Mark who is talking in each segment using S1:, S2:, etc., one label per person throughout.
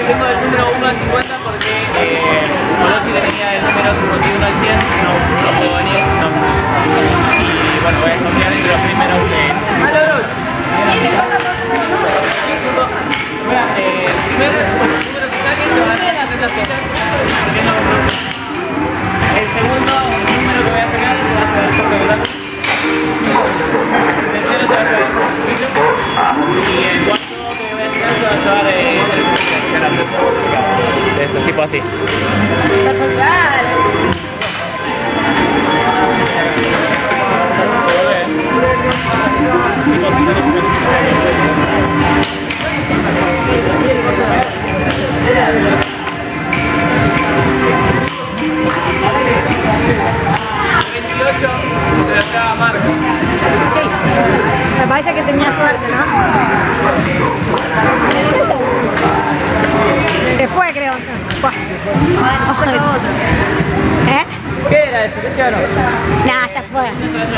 S1: tengo el número 1 al 50 porque Olochi tenía el número 51 al 100, no puedo venir. No. Y bueno, voy a sortear entre los primeros de... ¡Halo, Olochi! El primer número que saque se va a hacer las fichas. El segundo número que voy a sacar se va a hacer el corte de verdad. El tercero se va a hacer el chiquito. Y el cuarto que voy a hacer se va a llevar de estos, tipo así.
S2: Me parece que tenía suerte, ¿no? Se fue, creo. Ojalá. ¿Eh?
S1: ¿Qué era eso? ¿Qué se ganó?
S2: Nah, ya fue.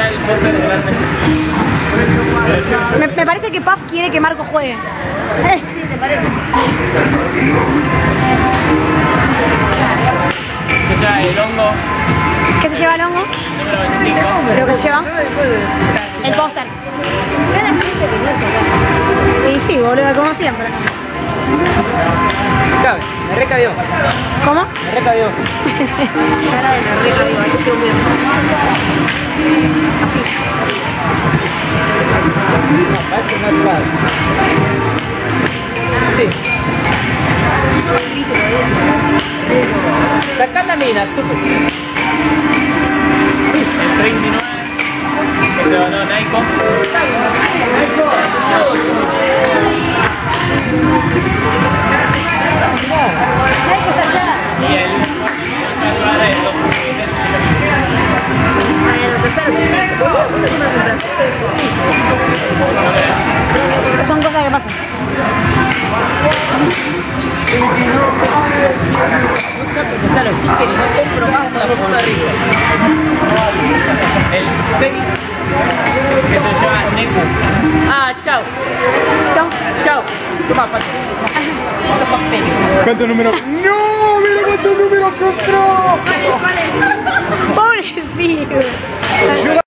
S2: Me parece que Puff quiere que Marco juegue.
S3: Sí, ¿te parece?
S1: Se lleva el hongo.
S2: ¿Qué se lleva el hongo?
S1: Número 25.
S2: ¿Pero qué se lleva? El póster. Y sí, boludo, como siempre.
S1: Cabe, me recabió.
S2: ¿Cómo?
S1: Me recabió.
S3: Cara de la regla, digo, ahí estoy muy bien.
S1: No, parece natural. Sí. Sacá la mina, super. El 39 que se ganó Naiko. Y el se va a llevar de los juguetes.
S2: Son cosas que pasan.
S1: No sé porque sale los tickets y no compro más la puta rica. El 6 que se llama Neku. Ah, chao. Chao. Toma,
S4: ¿Cuánto número? ¡No! ¡Mira cuánto número compró!
S3: ¿Cuál es?
S2: Pobrecito.